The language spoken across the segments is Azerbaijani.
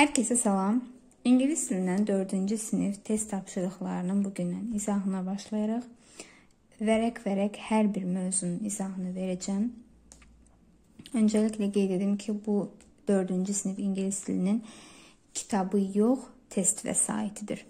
Herkese salam. İngilis dilindən 4-cü sinif test tapşırıqlarının bugündən izahına başlayaraq vərəq-vərəq hər bir mövzunun izahını verəcəm. Öncəliklə qeyd edim ki, bu 4-cü sinif İngilis dilinin kitabı yox, test vəsaitidir.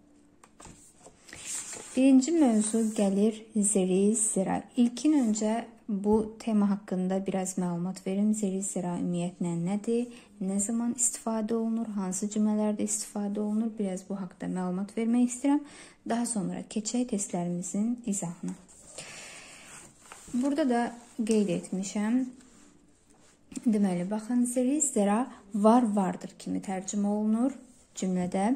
Birinci mövzu gəlir zeri, zira. İlkin öncə bu tema haqqında biraz məlumat verim. Zeri, zira ümumiyyətlə nədir? Nə zaman istifadə olunur? Hansı cümlələrdə istifadə olunur? Biraz bu haqda məlumat vermək istəyirəm. Daha sonra keçək testlərimizin izahına. Burada da qeyd etmişəm. Deməli, baxın, zeri, zira var, vardır kimi tərcümə olunur cümlədə.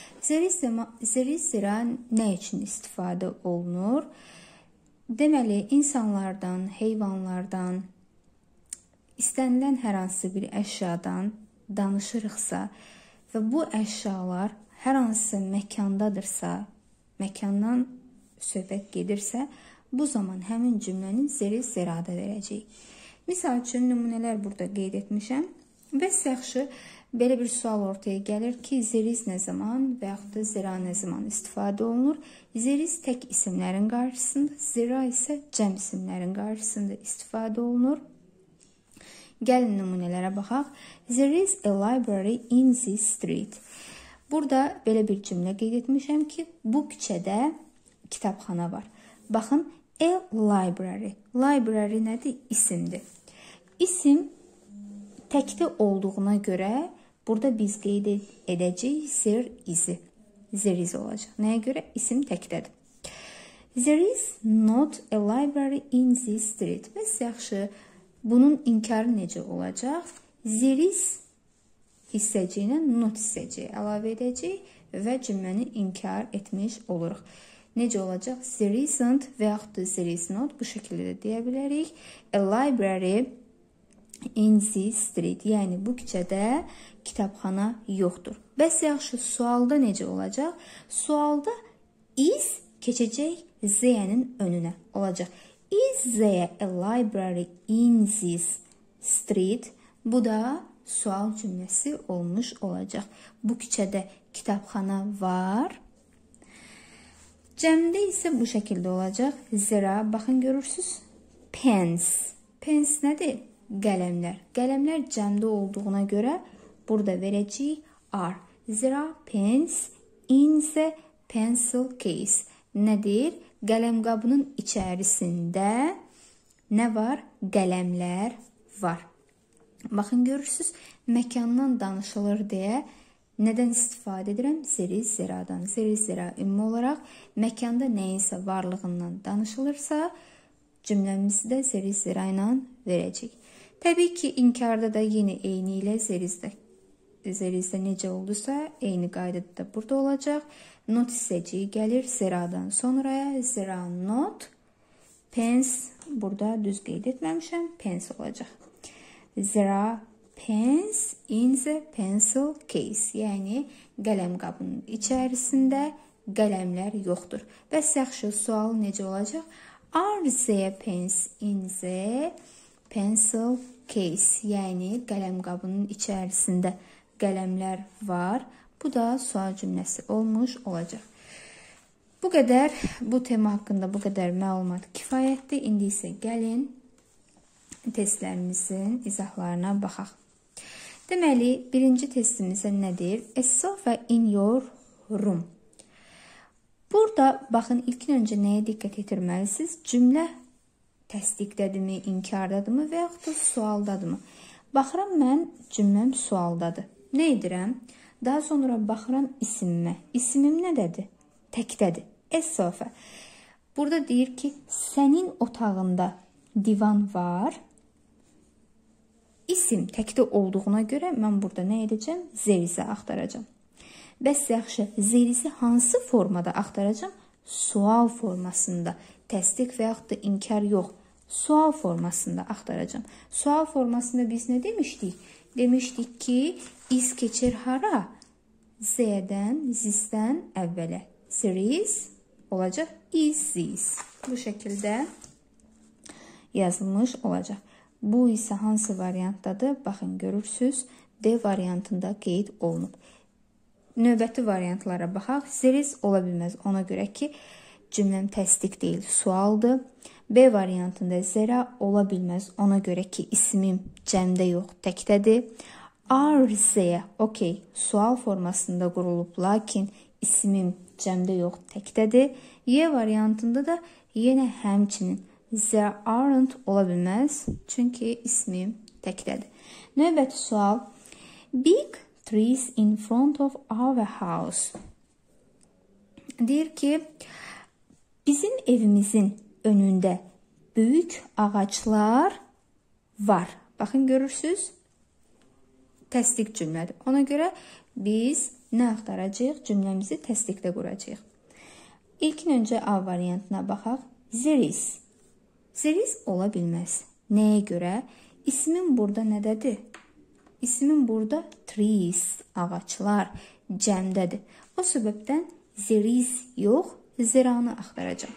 Zeri, zira nə üçün istifadə olunur? Deməli, insanlardan, heyvanlardan, istənilən hər hansı bir əşyadan danışırıqsa və bu əşyalar hər hansı məkandadırsa, məkandan söhbət gedirsə, bu zaman həmin cümlənin zeri, zirada verəcəyik. Misal üçün, nümunələr burada qeyd etmişəm. Bəs yaxşı, belə bir sual ortaya gəlir ki, zeriz nə zaman və yaxud da zira nə zaman istifadə olunur? Zeriz tək isimlərin qarşısında, zira isə cəm isimlərin qarşısında istifadə olunur. Gəlin nümunələrə baxaq. There is a library in this street. Burada belə bir cümlə qeyd etmişəm ki, bu küçədə kitabxana var. Baxın, a library. Library nədir? İsimdir. İsim təkdə olduğuna görə burada biz qeyd edəcəyik zer izi. Zer izi olacaq. Nəyə görə? İsim təkdədir. There is not a library in this street. Bəs yaxşı, bunun inkarı necə olacaq? There is hissəciyinə not hissəciyi əlavə edəcəyik və cümləni inkar etmiş oluruq. Necə olacaq? There isn't və yaxud da there is not bu şəkildə də deyə bilərik. A library in this street, yəni bu küçədə kitabxana yoxdur. Bəs yaxşı, sualda necə olacaq? Sualda is keçəcək z'nin önünə olacaq. Is there a library in this street? Bu da sual cümləsi olmuş olacaq. Bu küçədə kitabxana var. Cəmdə isə bu şəkildə olacaq. Zira, baxın görürsünüz, pens. Pens nədir? Qələmlər. Qələmlər cəmdə olduğuna görə burada verəcəyik are. Zira pens in the pencil case. Nədir? Qələm qabının içərisində nə var? Qələmlər var. Baxın görürsünüz, məkandan danışılır deyə nədən istifadə edirəm? Zeri, ziradan. Zeri, zira ümumi olaraq məkanda nəyinsə varlığından danışılırsa, cümləmizi də zeri, zira ilə verəcək. Təbii ki, inkarda da yenə eyni ilə zerizdə necə oldusa, eyni qaydada da burada olacaq. Not hissəciyi gəlir ziradan sonraya. Zira not, pens, burada düz qeyd etməmişəm, pens olacaq. Zira pens in the pencil case, yəni qələm qabının içərisində qələmlər yoxdur. Bəs yaxşı, sual necə olacaq? Are there pens in the pencil case, yəni qələm qabının içərisində qələmlər var. Bu da sual cümləsi olmuş olacaq. Bu qədər, bu tema haqqında bu qədər məlumat kifayətdir. İndi isə gəlin testlərimizin izahlarına baxaq. Deməli, birinci testimizə nədir? A sofa in your room. Burada, baxın, ilkin öncə nəyə diqqət yetirməlisiniz? Cümlə təsdiqdədirmi, inkardadırmı və yaxud da sualdadırmı? Baxıram, mən cümləm sualdadır. Nə edirəm? Daha sonra baxıram isimimə. İsimim nədədir? Təkdədir. A sofa. Burada deyir ki, sənin otağında divan var. İsim təkdə olduğuna görə mən burada nə edəcəm? Zerizi axtaracam. Bəs yaxşı, zerizi hansı formada axtaracam? Sual formasında. Təsdiq və yaxud da inkar yox. Sual formasında axtaracam. Sual formasında biz nə demişdik? Demişdik ki, is keçir hara? Z-dən, zis-dən əvvələ. Zeriz olacaq is, zis. Bu şəkildə yazılmış olacaq. Bu isə hansı variantdadır? Baxın, görürsünüz. D variantında qeyd olunub. Növbəti variantlara baxaq. There is ola bilməz. Ona görə ki, cümləm təsdiq deyil, sualdır. B variantında there ola bilməz. Ona görə ki, ismim cəmdə yox, təkdədir. Are there, okey, sual formasında qurulub, lakin ismim cəmdə yox, təkdədir. Y variantında da yenə həmçinin there aren't ola bilməz, çünki ismim təkdədir. Növbəti sual. Big trees in front of our house. Deyir ki, bizim evimizin önündə böyük ağaclar var. Baxın, görürsünüz, təsdiq cümlədir. Ona görə biz nə axtaracağıq? Cümləmizi təsdiqlə quracağıq. İlkin öncə A variantına baxaq. There is. There is ola bilməz. Nəyə görə? İsmin burada nədədir? İsmin burada trees, ağaçlar, cəmdədir. O səbəbdən there is yox, zeranı axtaracağım.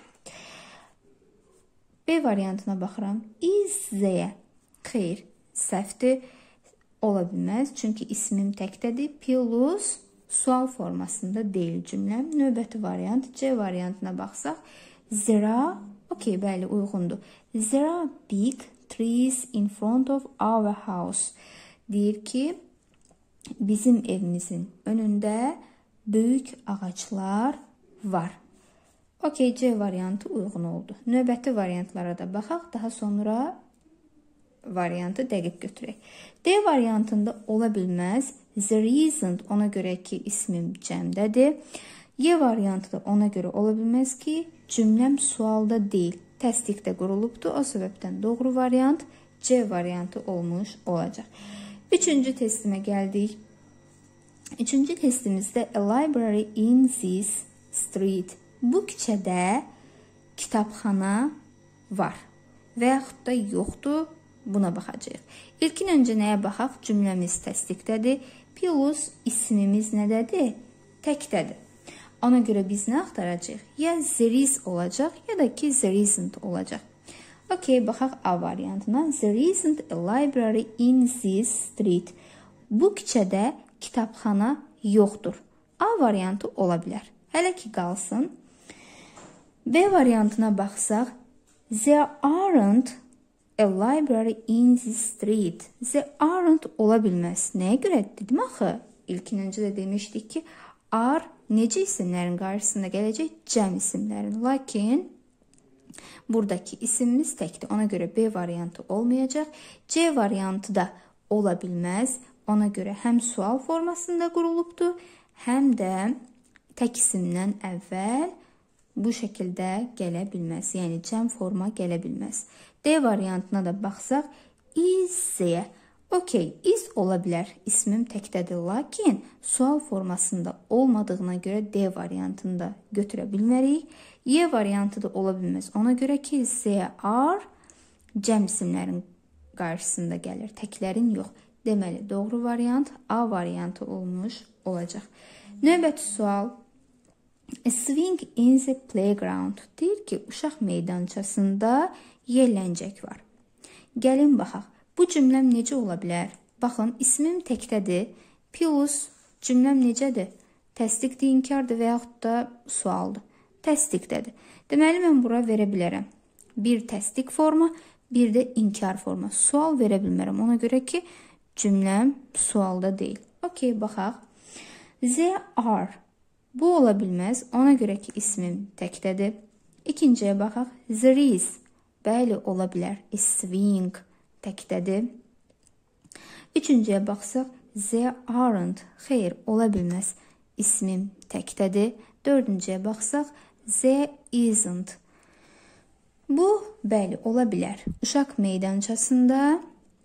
B variantına baxıram. Is there? Xeyr, səhvdir. Ola bilməz, çünki ismim təkdədir. Plus sual formasında deyil cümləm. Növbəti variant C variantına baxsaq. There, okey, bəli, uyğundur. There are big trees in front of our house. Deyir ki, bizim evimizin önündə böyük ağaclar var. Okey, C variantı uyğun oldu. Növbəti variantlara da baxaq, daha sonra variantı dəqiq götürək. D variantında ola bilməz. There isn't, ona görə ki, ismim cəmdədir. Y variantı da ona görə ola bilməz ki, cümləm sualda deyil, təsdiqdə qurulubdur. O səbəbdən doğru variant C variantı olmuş olacaq. Üçüncü testimə gəldik. Üçüncü testimizdə a library in this street. Bu küçədə kitabxana var və yaxud da yoxdur. Buna baxacağıq. İlkin öncə nəyə baxaq? Cümləmiz təsdiqdədir. Plus ismimiz nədədir? Təkdədir. Ona görə biz nə axtaracağıq? Ya there is olacaq, ya da ki there isn't olacaq. Okey, baxaq A variantına. There isn't a library in this street. Bu küçədə kitabxana yoxdur. A variantı ola bilər. Hələ ki qalsın. B variantına baxsaq. There aren't a library in this street. There aren't ola bilməz. Nəyə görə dedim axı? İlkin öncə də demişdik ki, are necə isimlərin qarşısında gələcək? Cəm isimlərin. Lakin buradakı isimimiz təkdir. Ona görə B variantı olmayacaq. C variantı da ola bilməz. Ona görə həm sual formasında qurulubdur, həm də tək isimdən əvvəl bu şəkildə gələ bilməz. Yəni cəm forma gələ bilməz. D variantına da baxsaq, is there. Okey, is ola bilər. İsmim təkdədir, lakin sual formasında olmadığına görə D variantını da götürə bilmərik. Y variantı da ola bilməz. Ona görə ki, there are cəm isimlərin qarşısında gəlir, təklərin yox. Deməli, doğru variant A variantı olmuş olacaq. Növbəti sual. A swing in the playground. Deyir ki, uşaq meydançasında yerləncək var. Gəlin baxaq. Bu cümləm necə ola bilər? Baxın, ismim təkdədir. Plus cümləm necədir? Təsdiqdir, inkardır və yaxud da sualdır. Təsdiqdədir. Deməli, mən bura verə bilərəm. Bir təsdiq forma, bir də inkar forma. Sual verə bilmərəm. Ona görə ki, cümləm sualda deyil. Okey, baxaq. There are. Bu ola bilməz. Ona görə ki, ismim təkdədir. İkinciyə baxaq. There is. Bəli, ola bilər. Swing təkdədir. Üçüncüyə baxsaq. There aren't. Xeyr, ola bilməz. İsmim təkdədir. Dördüncüyə baxsaq. There isn't. Bu, bəli, ola bilər. Uşaq meydançasında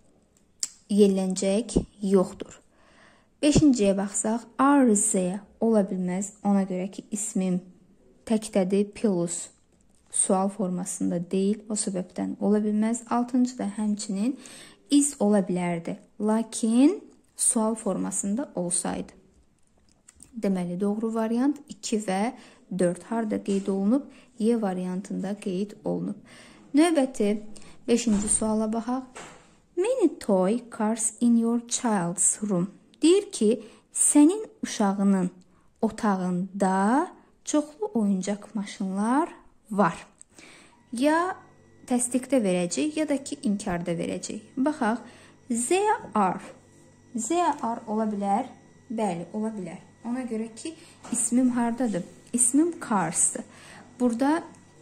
yerləncək yoxdur. Beşinciyə baxsaq. Are there. Ola bilməz. Ona görə ki, ismim təkdədir. Plus sual formasında deyil. O səbəbdən ola bilməz. Altıncı da həmçinin is ola bilərdi. Lakin sual formasında olsaydı. Deməli, doğru variant 2 və 4 harda qeyd olunub? Y variantında qeyd olunub. Növbəti 5-ci suala baxaq. Many toy cars in your child's room. Deyir ki, sənin uşağının otağında çoxlu oyuncaq maşınlar var. Ya təsdiqdə verəcək, ya da ki, inkarda verəcək. Baxaq, there are. There are ola bilər? Bəli, ola bilər. Ona görə ki, ismim hardadır? İsmim cars'dır. Burada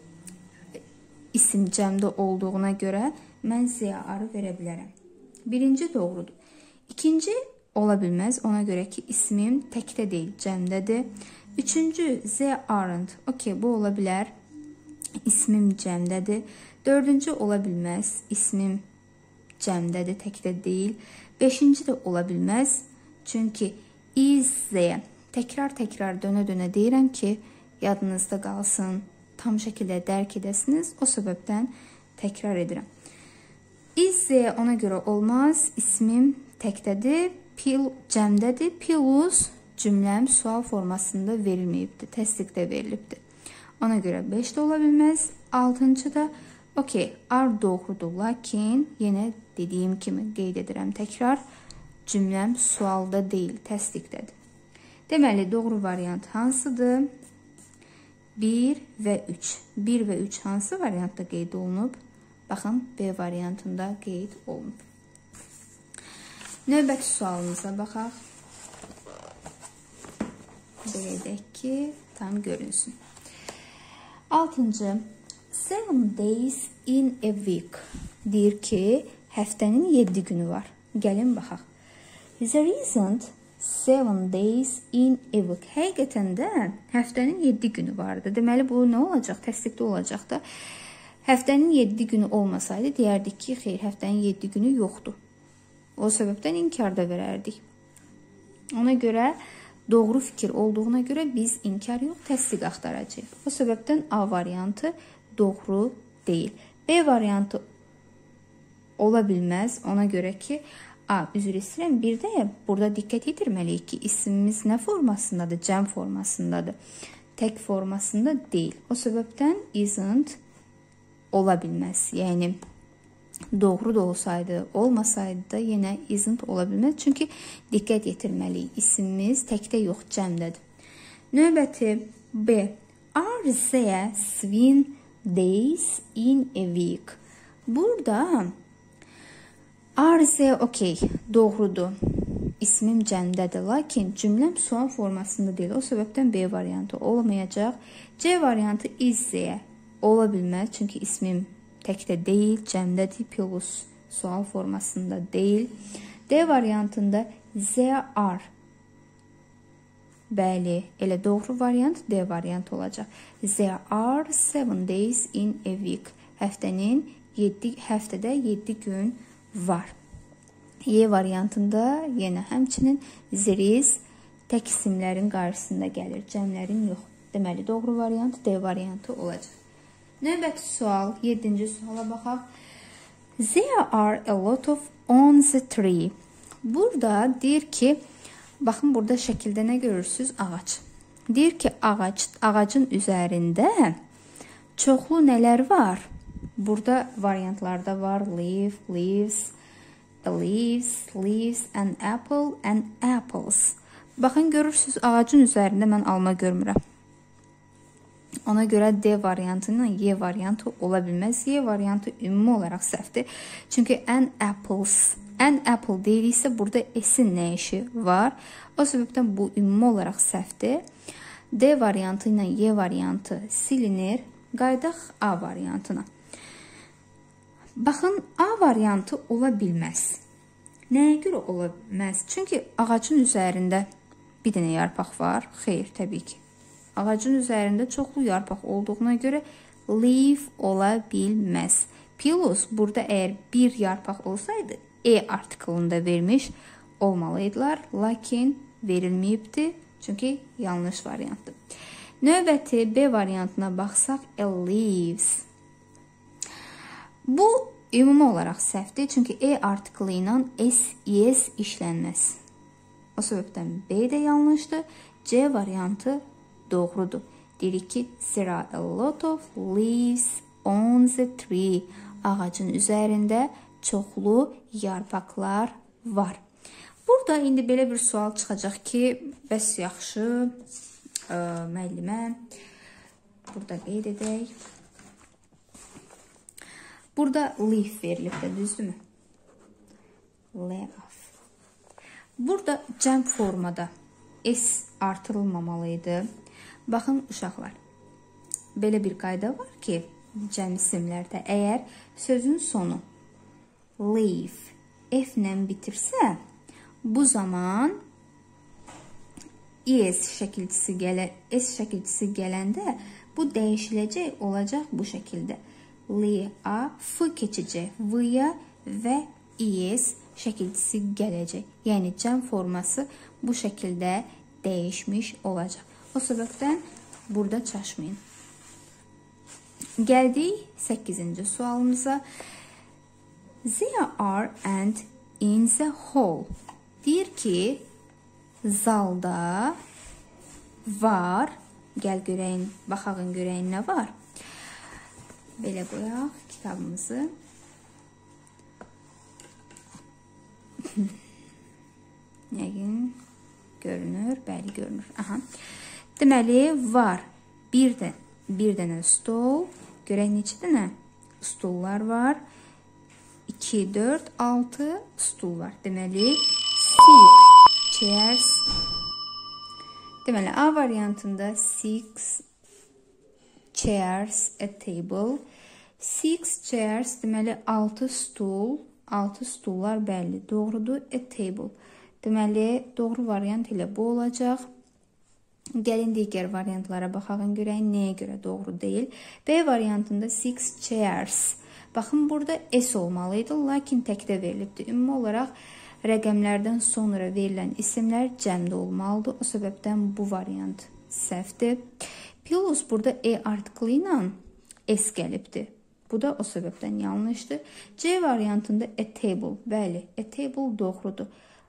isim cəmdə olduğuna görə mən there are verə bilərəm. Birinci doğrudur. İkinci ola bilməz. Ona görə ki, ismim təkdə deyil, cəmdədir. Üçüncü, there aren't. Okey, bu ola bilər. İsmim cəmdədir. Dördüncü ola bilməz. İsmim cəmdədir, təkdə deyil. Beşinci də ola bilməz. Çünki is there. Təkrar dönə-dönə deyirəm ki, yadınızda qalsın, tam şəkildə dərk edəsiniz. O səbəbdən təkrar edirəm. Is there ona görə olmaz. İsmim təkdədir, cəmdədir. Plus cümləm sual formasında verilməyibdir, təsdiqdə verilibdir. Ona görə 5 də ola bilməz. 6-cı da okey, are doğrudur. Lakin yenə dediyim kimi qeyd edirəm təkrar. Cümləm sualda deyil, təsdiqdədir. Deməli, doğru variant hansıdır? 1 və 3. 1 və 3 hansı variantda qeyd olunub? Baxın, B variantında qeyd olunub. Növbəti sualımıza baxaq. Belə edək ki, tam görünsün. 6-cı. 7 days in a week. Deyir ki, həftənin 7 günü var. Gəlin baxaq. There isn't 7 days in a week. Həqiqətən də həftənin 7 günü vardı. Deməli, bu nə olacaq? Təsdiqdə olacaq da. Həftənin 7 günü olmasaydı, deyərdik ki, xeyr, həftənin 7 günü yoxdur. O səbəbdən inkarda verərdik. Ona görə doğru fikir olduğuna görə biz inkar yox, təsdiq axtaracağıq. O səbəbdən A variantı doğru deyil. B variantı ola bilməz. Ona görə ki, A, üzr istəyirəm, bir də burada diqqət yetirməliyik ki, ismimiz nə formasındadır? Cəm formasındadır. Tək formasında deyil. O səbəbdən isn't ola bilməz. Yəni, doğru da olsaydı, olmasaydı da yenə isn't ola bilməz. Çünki diqqət yetirməliyik. İsmimiz təkdə yox, cəmdədir. Növbəti B. Are there 7 days in a week? Burada are there, okey, doğrudur. İsmim cəmdədir, lakin cümləm sual formasında deyil. O səbəbdən B variantı olmayacaq. C variantı is there ola bilməz. Çünki ismim təkdə deyil, cəmdədir, plus sual formasında deyil. D variantında there are. Bəli, elə doğru variant D variantı olacaq. There are 7 days in a week. Həftədə 7 gün var. Y variantında yenə həmçinin there is tək isimlərin qarşısında gəlir, cəmlərin yox. Deməli, doğru variant D variantı olacaq. Növbəti sual, 7-ci suala baxaq. There are a lot of on the tree. Burada deyir ki, baxın, burada şəkildə nə görürsünüz? Ağac. Deyir ki, ağacın üzərində çoxlu nələr var? Burada variantlarda var. Leaf, leaves, leaves, an apple, and apples. Baxın, görürsünüz, ağacın üzərində mən alma görmürəm. Ona görə D variantı ilə Y variantı ola bilməz. Y variantı ümumi olaraq səhvdir. Çünki an apple deyilsə, burada S-in nə işi var? O səbəbdən bu ümumi olaraq səhvdir. D variantı ilə Y variantı silinir. Qaydaq A variantına. Baxın, A variantı ola bilməz. Nəyə görə ola bilməz? Çünki ağacın üzərində bir dənə yarpaq var. Xeyr, təbii ki. Ağacın üzərində çoxlu yarpaq olduğuna görə leaf ola bilməz. Plus, burada əgər bir yarpaq olsaydı, E artiklında vermiş olmalıydılar. Lakin verilməyibdir. Çünki yanlış variantdır. Növbəti B variantına baxsaq, a leaves. Bu ümumi olaraq səhvdir. Çünki E artiklı ilə S işlənməz. O səbəbdən B də yanlışdır. C variantı doğrudur. Deyirik ki, there are a lot of leaves on the tree. Ağacın üzərində çoxlu yarpaqlar var. Burada indi belə bir sual çıxacaq ki, bəs yaxşı, müəllimə, burada qeyd edək. Burada leaf verilib də, düzdürmü? Leaf. Burada cəm formada S artırılmamalıydı. Baxın, uşaqlar, belə bir qayda var ki, cəm isimlərdə əgər sözün sonu leaf F ilə bitirsə, bu zaman S şəkilçisi gələndə bu dəyişiləcək, olacaq bu şəkildə. L-a F keçəcək V-ya və ES şəkilçisi gələcək. Yəni, cəm forması bu şəkildə dəyişmiş olacaq. O səbəbdən burada çaşmayın. Gəldik 8-ci sualımıza. There are and in the hall. Deyir ki, zalda var. Gəl görəyin, baxağın görəyin nə var? Belə qoyaq kitabımızı. Nəyin görünür? Bəli, görünür. Aha. Deməli, var. Bir dənə stol. Görək neçə dənə stullar var. 2, 4, 6 stul var. Deməli, 6 chairs. Deməli, A variantında 6 chairs at table. 6 chairs, deməli, 6 stul. 6 stullar bəlli, doğrudur. At table. Deməli, doğru variant ilə bu olacaq. Gəlin digər variantlara baxağın görəyin nəyə görə doğru deyil. B variantında 6 chairs. Baxın, burada S olmalıydı, lakin təkdə verilibdir. Ümumi olaraq rəqəmlərdən sonra verilən isimlər cəmdə olmalıdır. O səbəbdən bu variant səhvdir. Plus burada E artiklı ilə S gəlibdir. Bu da o səbəbdən yanlışdır. C variantında a table. Bəli, a table doğrudur.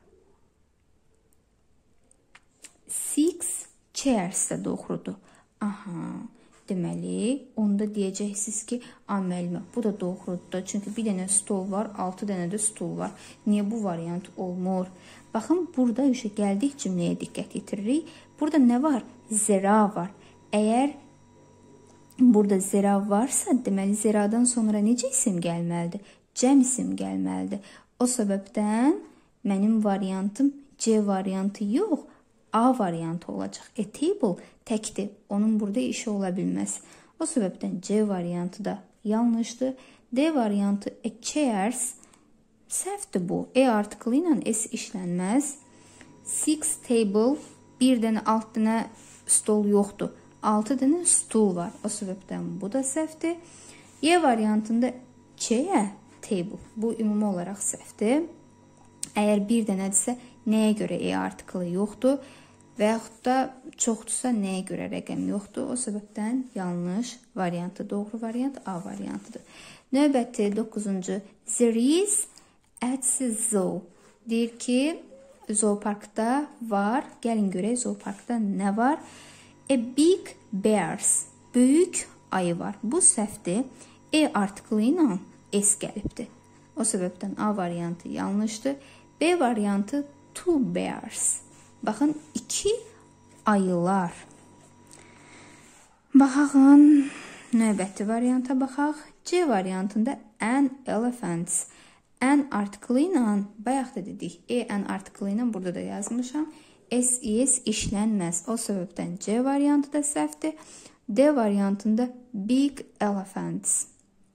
6 chairs də doğrudur. Aha, deməli, onda deyəcəksiniz ki, müəllimə, bu da doğrudur. Çünki bir dənə stol var, 6 dənə də stul var. Niyə bu variant olmur? Baxın, burada gəldik cümləyə diqqət yetiririk. Burada nə var? Zera var. Əgər burada zera varsa, deməli, zeradan sonra necə isim gəlməlidir? Cəm isim gəlməlidir. O səbəbdən mənim variantım C variantı yox, A variantı olacaq. A table təkdir. Onun burada işi ola bilməz. O səbəbdən C variantı da yanlışdır. D variantı a chairs səhvdir bu. E artiklı ilə S işlənməz. 6 table, bir dənə 6 dənə stol yoxdur. 6 dənə stul var. O səbəbdən bu da səhvdir. Y variantında C'yə table. Bu ümumi olaraq səhvdir. Əgər bir dənədirsə, nəyə görə E artiklı yoxdur? Və yaxud da çoxdursa, nəyə görə rəqəm yoxdur? O səbəbdən yanlış variantı, doğru variant A variantıdır. Növbəti 9-cu. There is at the zoo. Deyir ki, zooparkda var. Gəlin görək, zooparkda nə var? A big bears. Böyük ayı var. Bu səhvdir. E artiklı ilə S gəlibdir. O səbəbdən A variantı yanlışdır. B variantı two bears. Baxın, 2 ayılar. Baxağın, növbəti varianta baxaq. C variantında an elephants. An artiklı ilə, bayaq da dedik, an artiklı ilə burada da yazmışam. S-ES işlənməz. O səbəbdən C variantı da səhvdir. D variantında big elephants.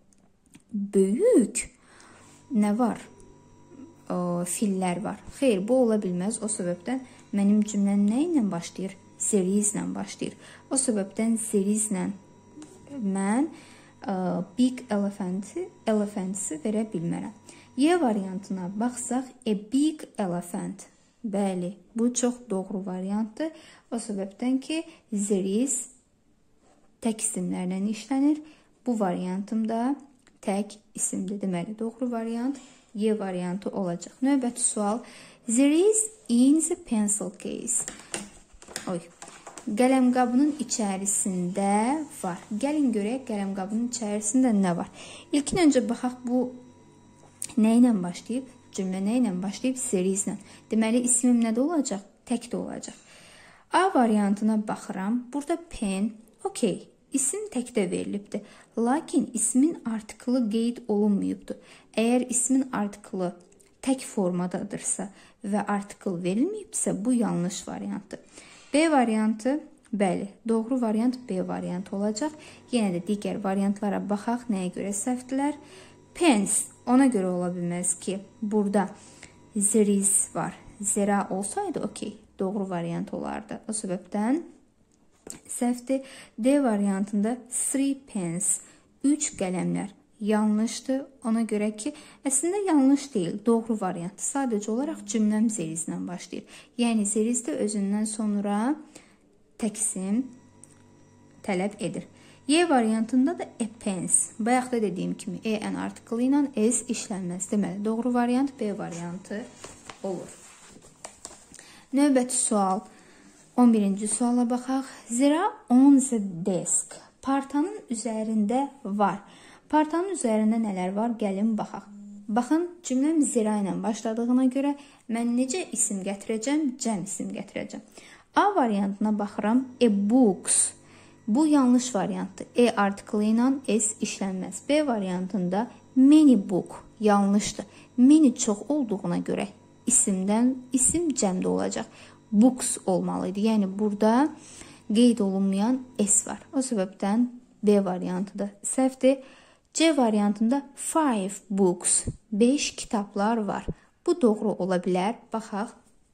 Böyük nə var? Fillər var. Xeyr, bu ola bilməz. O səbəbdən mənim cümləm nə ilə başlayır? Series ilə başlayır. O səbəbdən series ilə mən big elephants verə bilmərəm. Y variantına baxsaq, a big elephant. Bəli, bu çox doğru variantdır. O səbəbdən ki, series tək isimlərlə işlənir. Bu variantım da tək isimdir. Deməli, doğru variant Y variantı olacaq. Növbəti sual. There is in the pencil case. Qələmqabının içərisində var. Gəlin görək qələmqabının içərisində nə var. İlkin öncə baxaq bu nə ilə başlayıb? Cümlə nə ilə başlayıb? There is ilə. Deməli, ismim nədə olacaq? Tək də olacaq. A variantına baxıram. Burada pen, okey. İsim təkdə verilibdir. Lakin ismin artiklı qeyd olunmayıbdır. Əgər ismin artiklı tək formadadırsa və artikl verilməyibsə, bu yanlış variantdır. B variantı, bəli, doğru variant B variantı olacaq. Yenə də digər variantlara baxaq, nəyə görə səhvdilər? Pens, ona görə ola bilməz ki, burada there is var. Zera olsaydı, okey, doğru variant olardı. O səbəbdən səhvdir. D variantında 3 pens, 3 qələmlər yanlışdır. Ona görə ki, əslində yanlış deyil, doğru variantdır. Sadəcə olaraq cümləm there is ilə başlayır. Yəni, there is də özündən sonra tək isim tələb edir. Y variantında da a pens. Bayaq da dediyim kimi, en artiklı ilə s işlənməz. Deməli, doğru variant B variantı olur. Növbəti sual. 11-ci suala baxaq. Zira on the desk. Partanın üzərində var. Partanın üzərində nələr var? Gəlin baxaq. Baxın, cümləm zira ilə başladığına görə mən necə isim gətirəcəm? Cəm isim gətirəcəm. A variantına baxıram. A books. Bu yanlış variantdır. E artiklı ilə s işlənməz. B variantında many book. Yanlışdır. Many çox olduğuna görə isimdən isim cəmdə olacaq. Books olmalıydı. Yəni, burada qeyd olunmayan s var. O səbəbdən B variantı da səhvdir. C variantında 5 books. 5 kitablar var. Bu doğru ola bilər. Baxaq.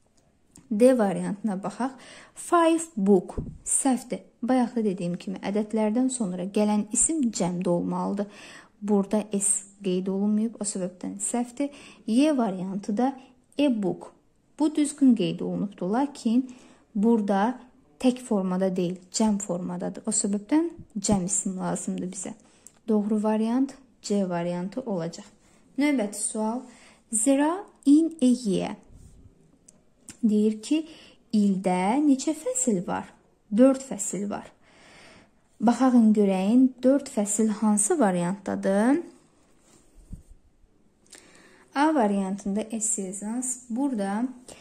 D variantına baxaq. 5 book. Səhvdir. Bayaq da dediyim kimi, ədədlərdən sonra gələn isim cəmdə olmalıdır. Burada s qeyd olunmayıb. O səbəbdən səhvdir. Y variantı da a book. Bu düzgün qeyd olunubdur. Lakin burada tək formada deyil, cəm formadadır. O səbəbdən cəm isim lazımdır bizə. Doğru variant C variantı olacaq. Növbəti sual. Zira in a year. Deyir ki, ildə neçə fəsil var? 4 fəsil var. Baxağın görəyin 4 fəsil hansı variantdadır? A variantında seasons. Burada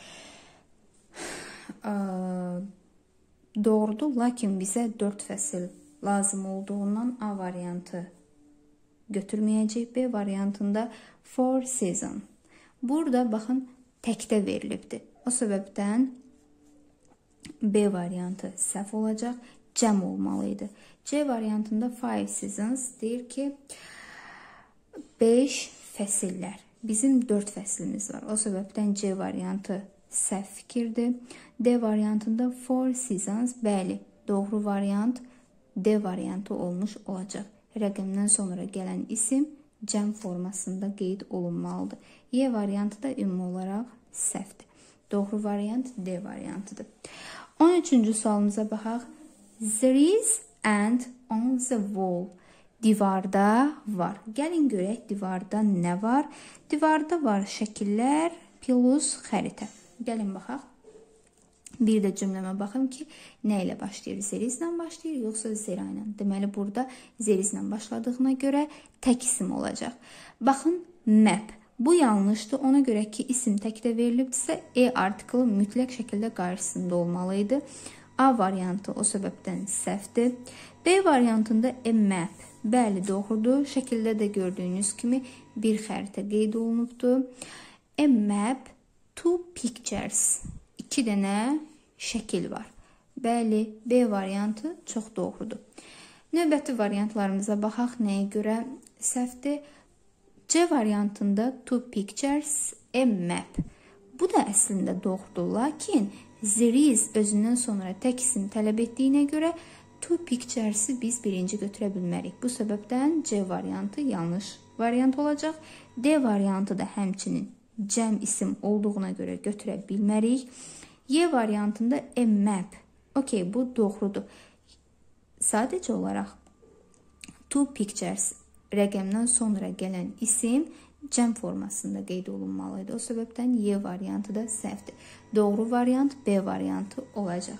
doğrudur, lakin bizə 4 fəsil lazım olduğundan A variantı götürməyəcək. B variantında 4 season. Burada baxın, təkdə verilibdir. O səbəbdən B variantı səhv olacaq, cəm olmalıydı. C variantında 5 seasons deyir ki, 5 fəsillər. Bizim 4 fəslimiz var. O səbəbdən C variantı səhv fikirdir. D variantında 4 seasons, bəli, doğru variant D variantı olmuş olacaq. Rəqəmdən sonra gələn isim cəm formasında qeyd olunmalıdır. Y variantı da ümumi olaraq səhvdir. Doğru variant D variantıdır. 13-cü sualımıza baxaq. There is and on the wall. Divarda var. Gəlin görək divarda nə var? Divarda var şəkillər plus xəritə. Gəlin baxaq. Bir də cümləmə baxın ki, nə ilə başlayır? Zeriz ilə başlayır, yoxsa zera ilə? Deməli, burada zeriz ilə başladığına görə tək isim olacaq. Baxın, map. Bu yanlışdır. Ona görə ki, isim təkdə verilibdirsə, E artiklı mütləq şəkildə qarşısında olmalıydı. A variantı o səbəbdən səhvdir. B variantında a map. Bəli, doğrudur. Şəkildə də gördüyünüz kimi bir xəritə qeyd olunubdur. A map, two pictures. 2 dənə şəkil var. Bəli, B variantı çox doğrudur. Növbəti variantlarımıza baxaq, nəyə görə səhvdir. C variantında two pictures, a map. Bu da əslində doğrudur, lakin there is özündən sonra tək isim tələb etdiyinə görə two pictures-ı biz birinci götürə bilmərik. Bu səbəbdən C variantı yanlış variant olacaq. D variantı da həmçinin cəm isim olduğuna görə götürə bilmərik. Y variantında a map. Okey, bu doğrudur. Sadəcə olaraq two pictures rəqəmdən sonra gələn isim cəm formasında qeyd olunmalıydı. O səbəbdən Y variantı da səhvdir. Doğru variant B variantı olacaq.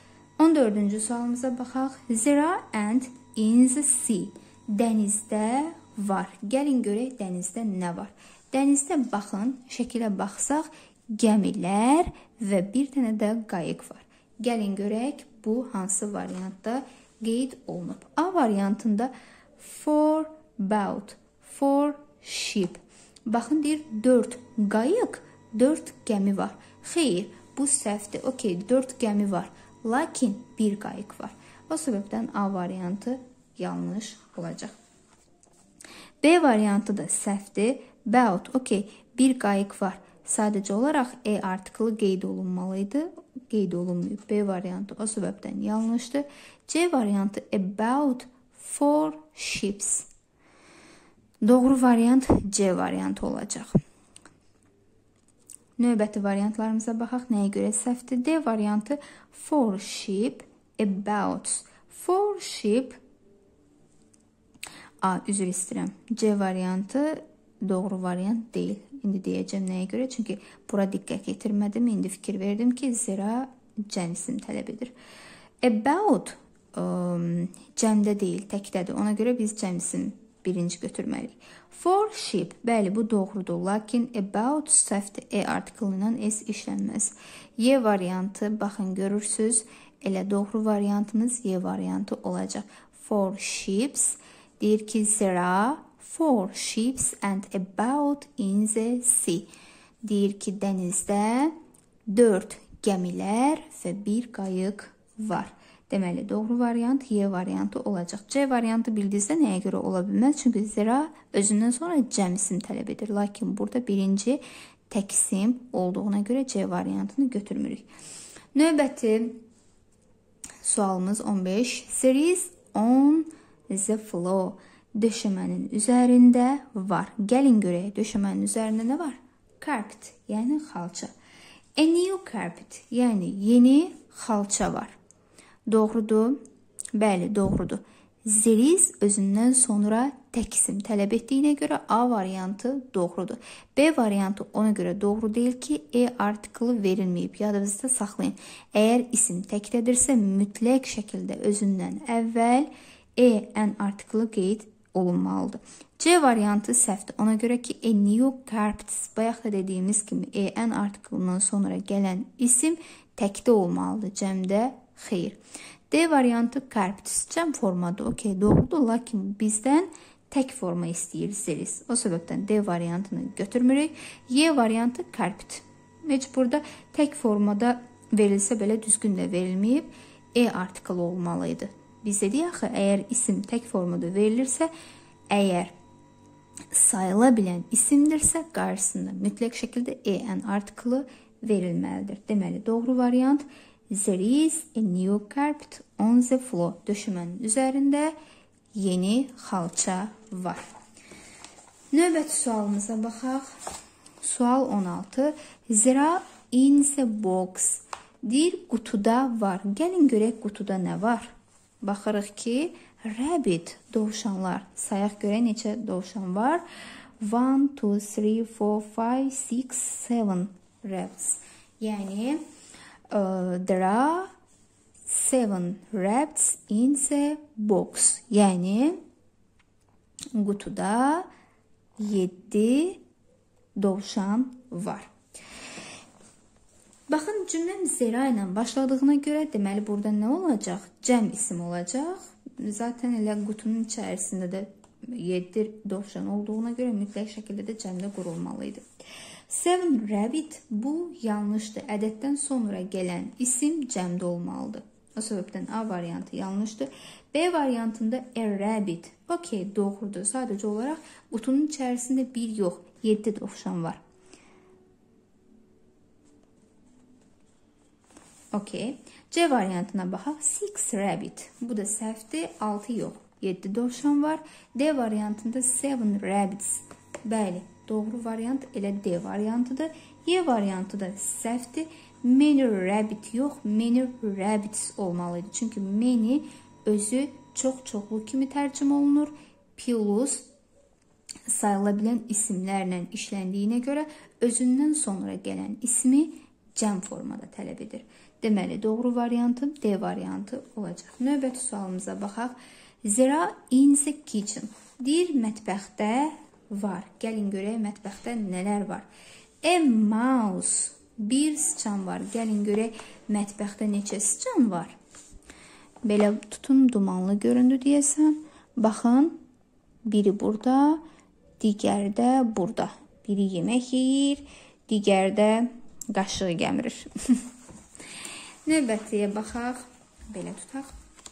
14-cü sualımıza baxaq. There and in the sea. Dənizdə var. Gəlin görək dənizdə nə var. Dənizdə baxın, şəkilə baxsaq, gəmilər və bir dənə də qayıq var. Gəlin görək, bu hansı variantda qeyd olunub. A variantında 4 boat, 4 ship. Baxın, deyir 4 qayıq, 4 gəmi var. Xeyr, bu səhvdir. Okey, 4 gəmi var, lakin bir qayıq var. O səbəbdən A variantı yanlış olacaq. B variantı da səhvdir. Boat, okey, bir qayıq var. Sadəcə olaraq E artiklı qeyd olunmalıydı. Qeyd olunmuyub. B variantı o səbəbdən yanlışdır. C variantı about 4 ships. Doğru variant C variantı olacaq. Növbəti variantlarımıza baxaq. Nəyə görə səhvdir? D variantı 4 ship about. 4 ship. Üzr istəyirəm. C variantı doğru variant deyil. İndi deyəcəm nəyə görə? Çünki bura diqqət yetirmədim. İndi fikir verdim ki, zira cəm isim tələb edir. About cəmdə deyil, təkdədir. Ona görə biz cəm isim birinci götürməliyik. For ship, bəli, bu doğrudur. Lakin about səhvdir. E artiklı ilə S işlənməz. Y variantı, baxın, görürsünüz. Elə doğru variantınız Y variantı olacaq. For ships, deyir ki, zira 4 ships and about in the sea. Deyir ki, dənizdə 4 gəmilər və bir qayıq var. Deməli, doğru variant Y variantı olacaq. C variantı bildinizdə nəyə görə ola bilməz? Çünki zira özündən sonra cəm isim tələb edir. Lakin burada birinci tək isim olduğuna görə C variantını götürmürük. Növbəti sualımız 15. Series on the floor. Döşəmənin üzərində var. Gəlin görək, döşəmənin üzərində nə var? Carpet, yəni xalça. A new carpet, yəni yeni xalça var. Doğrudur. Bəli, doğrudur. Zeris özündən sonra tək isim tələb etdiyinə görə A variantı doğrudur. B variantı ona görə doğru deyil ki, E artiklı verilməyib. Yadınızda saxlayın. Əgər isim təkdədirsə, mütləq şəkildə özündən əvvəl ən artiklı qeyd olunmalıdır. C variantı səhvdir. Ona görə ki, a new carpet, bayaq da dediyimiz kimi ən artiklından sonra gələn isim təkdə olmalıdır. Cəmdə xeyr. D variantı carpet cəm formadır. Okey, doğrudur. Lakin bizdən tək forma istəyir Zeris. O səbəbdən D variantını götürmürük. Y variantı carpet. Heç burada tək formada verilsə belə düzgün də verilməyib. E artiklı olmalıydı. Biz dedik axı, əgər isim tək formada verilirsə, əgər sayıla bilən isimdirsə, qarşısında mütləq şəkildə ən artiklı verilməlidir. Deməli, doğru variant there is a new carpet on the floor. Döşəmənin üzərində yeni xalça var. Növbəti sualımıza baxaq. Sual 16. There are in the box. Deyir, qutuda var. Gəlin görək qutuda nə var? Baxırıq ki, rabbit, dovşanlar. Sayaq görək neçə dovşan var. 1, 2, 3, 4, 5, 6, 7 rabbits. Yəni, there are 7 rabbits in the box. Yəni, qutuda 7 dovşan var. Baxın, cümləm zera ilə başladığına görə deməli burada nə olacaq? Cəm isim olacaq. Zaten elə qutunun içərisində də 7 dovşan olduğuna görə mütləq şəkildə də cəmdə qurulmalıydı. 7 rabbit bu yanlışdır. Ədəddən sonra gələn isim cəmdə olmalıdır. O səbəbdən A variantı yanlışdır. B variantında a rabbit. Okey, doğrudur. Sadəcə olaraq qutunun içərisində 1 yox, 7 dovşan var. Okey. C variantına baxaq. 6 rabbit. Bu da səhvdir. 6 yox. 7 dovşan var. D variantında 7 rabbits. Bəli, doğru variant elə D variantıdır. Y variantı da səhvdir. Many rabbit yox, many rabbits olmalıydı. Çünki many özü çox-çoxlu kimi tərcümə olunur. Plus sayıla bilən isimlərlə işləndiyinə görə özündən sonra gələn ismi cəm formada tələb edir. Deməli, doğru variantı D variantı olacaq. Növbəti sualımıza baxaq. There are in the kitchen. Deyir, mətbəxdə var. Gəlin görək mətbəxdə nələr var. A mouse. Bir sıçan var. Gəlin görək mətbəxdə neçə sıçan var. Belə tutun, dumanlı göründü deyəsən. Baxın, biri burada, digəri də burada. Biri yemək yeyir, digəri də qaşığı gəmirir. Növbətiyə baxaq. Belə tutaq.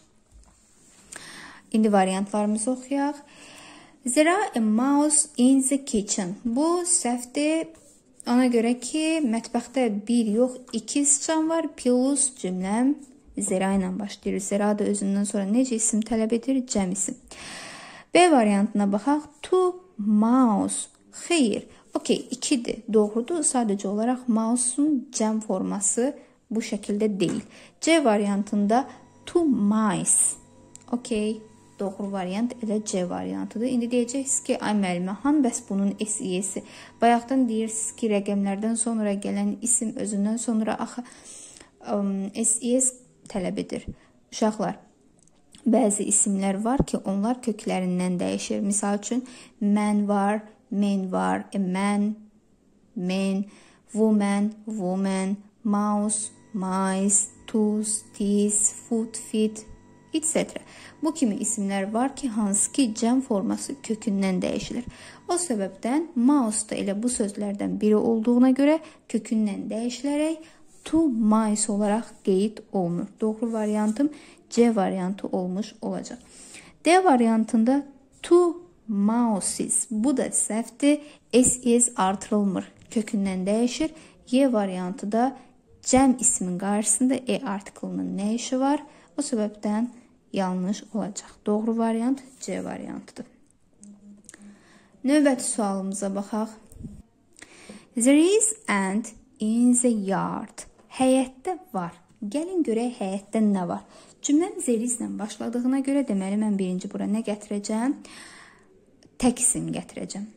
İndi variantlarımızı oxuyaq. There are a mouse in the kitchen. Bu səhvdir. Ona görə ki, mətbəxdə bir yox, iki sıçan var. Plus cümləm zera ilə başlayır. Zera da özündən sonra necə isim tələb edir? Cəm isim. B variantına baxaq. To mouse. Xeyr. Okey, ikidir. Doğrudur. Sadəcə olaraq mouse'un cəm forması bu şəkildə deyil. C variantında to mice. Okey. Doğru variant elə C variantıdır. İndi deyəcəksiniz ki, ay müəllimə, bəs bunun SES-i. Bayaqdan deyirsiniz ki, rəqəmlərdən sonra gələn isim özündən sonra axı SES tələb edir. Uşaqlar, bəzi isimlər var ki, onlar köklərindən dəyişir. Misal üçün, mən var, men var, man, men, woman, woman, mouse, mice, tools, teeth, foot, feet, etc. Bu kimi isimlər var ki, hansı ki cəm forması kökündən dəyişilir. O səbəbdən mouse da elə bu sözlərdən biri olduğuna görə kökündən dəyişilərək to mice olaraq qeyd olunur. Doğru variantım C variantı olmuş olacaq. D variantında to mouses. Bu da səhvdir. SES artırılmır. Kökündən dəyişir. Y variantı da cəm ismin qarşısında artiklının nə işi var? O səbəbdən yanlış olacaq. Doğru variant C variantıdır. Növbəti sualımıza baxaq. There is ant in the yard. Həyətdə var. Gəlin görək həyətdə nə var. Cümləm there is-lə başladığına görə deməli mən birinci bura nə gətirəcəm? Tək isim gətirəcəm.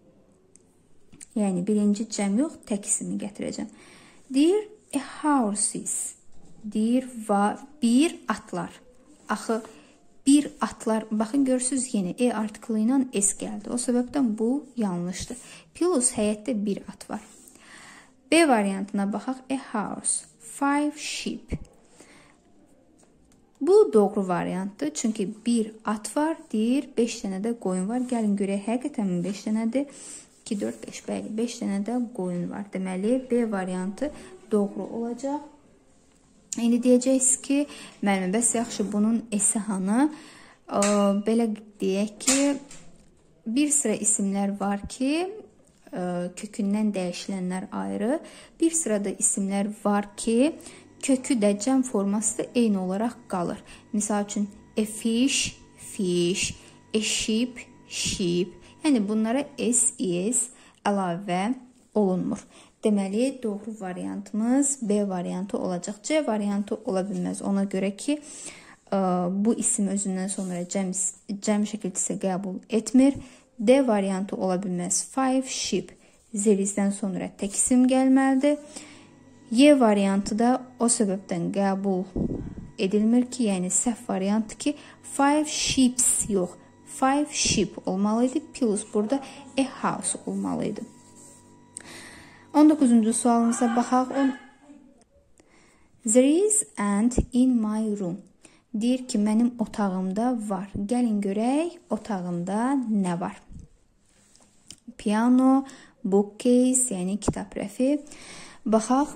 Yəni birinci cəm yox, tək isimi gətirəcəm. Deyir a horses. Deyir bir atlar. Axı bir atlar, baxın görürsünüz yenə artiklı ilə S gəldi. O səbəbdən bu yanlışdır. Plus həyətdə bir at var. B variantına baxaq. A house. 5 sheep. Bu doğru variantdır. Çünki bir at var, deyir 5 dənə də qoyun var. Gəlin görək, həqiqətən 5 dənədir. 2, 4, 5, bəli, 5 dənə də qoyun var. Deməli, B variantı doğru olacaq. İndi deyəcəksiniz ki, müəllimə, bəs yaxşı bunun esi hanı? Belə deyək ki, bir sıra isimlər var ki, kökündən dəyişilənlər ayrı. Bir sırada isimlər var ki, kökü də cəm forması da eyni olaraq qalır. Misal üçün, a fish, fish, a sheep, sheep. Yəni bunlara SES əlavə olunmur. Deməli, doğru variantımız B variantı olacaq. C variantı ola bilməz. Ona görə ki, bu isim özündən sonra cəm şəkilçisi qəbul etmir. D variantı ola bilməz. 5 sheep. Zerizdən sonra tək isim gəlməlidir. Y variantı da o səbəbdən qəbul edilmir ki, yəni səhv variantı ki, 5 sheeps yox. 5 sheep olmalıydı. Plus burada a house olmalıydı. 19-cu sualımıza baxaq. There is ant in my room. Deyir ki, mənim otağımda var. Gəlin görək, otağımda nə var? Piano, bookcase, yəni kitab rəfi. Baxaq.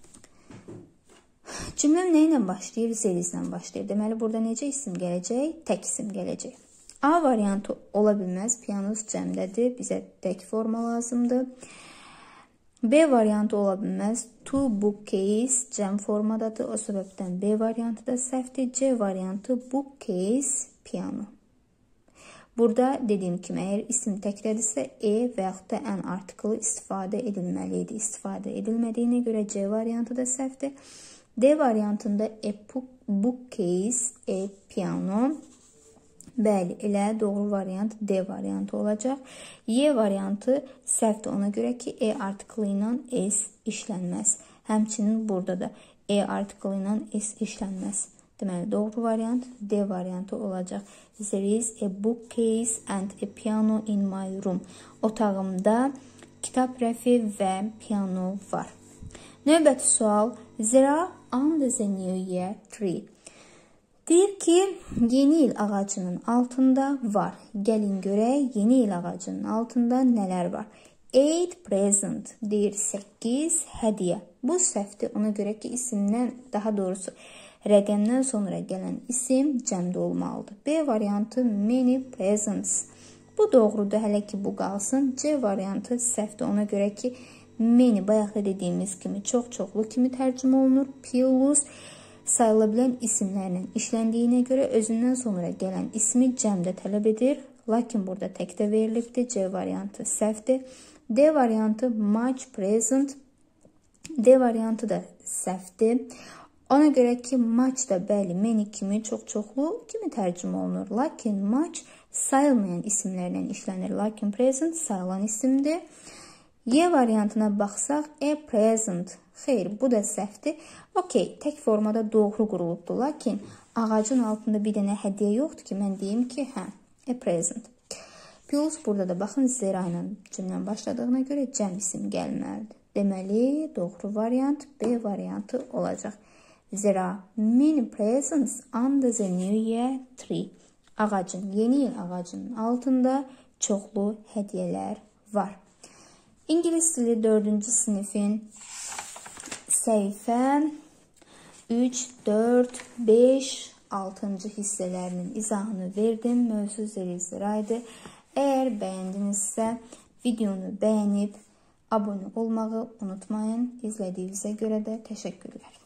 Cümləm nə ilə başlayır? Zerizlə başlayır. Deməli, burada necə isim gələcək? Tək isim gələcək. A variantı ola bilməz. Pianos cəmdədir. Bizə tək forma lazımdır. B variantı ola bilməz. To bookcase cəm formadadır. O səbəbdən B variantı da səhvdir. C variantı bookcase piano. Burada dediyim kimi, əgər isim təklədirsə və yaxud da ən artiklı istifadə edilməlidir. İstifadə edilmədiyinə görə C variantı da səhvdir. D variantında a bookcase, piano. Bəli, elə doğru variant D variantı olacaq. Y variantı səhvdir ona görə ki, artiklı ilə S işlənməz. Həmçinin burada da artiklı ilə S işlənməz. Deməli, doğru variant D variantı olacaq. There is a bookcase and a piano in my room. Otağımda kitab rəfi və piano var. Növbəti sual. There are under the new year tree. Deyir ki, yeni il ağacının altında var. Gəlin görək, yeni il ağacının altında nələr var? 8 present deyir 8 hədiyyə. Bu səhvdir. Ona görə ki, isimdən, daha doğrusu rəqəmdən sonra gələn isim cəmdə olmalıdır. B variantı many presents. Bu doğrudur, hələ ki bu qalsın. C variantı səhvdir. Ona görə ki, many bayaq da dediyimiz kimi çox-çoxlu kimi tərcümə olunur. Plus sayıla bilən isimlərlə işləndiyinə görə özündən sonra gələn ismi cəmdə tələb edir. Lakin burada təkdə verilibdir. C variantı səhvdir. D variantı much present. D variantı da səhvdir. Ona görə ki, much da bəli, many kimi çox-çoxlu kimi tərcümə olunur. Lakin much sayılmayan isimlərlə işlənir. Lakin present sayılan isimdir. Y variantına baxsaq, a present. Xeyr, bu da səhvdir. Okey, tək formada doğru qurulubdur. Lakin ağacın altında bir dənə hədiyyə yoxdur ki, mən deyim ki, hə, a present. Plus burada da baxın, zera ilə cümlən başladığına görə cəm isim gəlməlidir. Deməli, doğru variant B variantı olacaq. There are many presents under the new year tree. Ağacın, yeni il ağacının altında çoxlu hədiyyələr var. İngilis dili 4-cü sinifin səhifə 3, 4, 5, 6-cı hissələrinin izahını verdim. Mövzu zərif-zəraydı. Əgər bəyəndinizsə, videonu bəyənib abunə olmağı unutmayın. İzlədiyinizə görə də təşəkkürlər.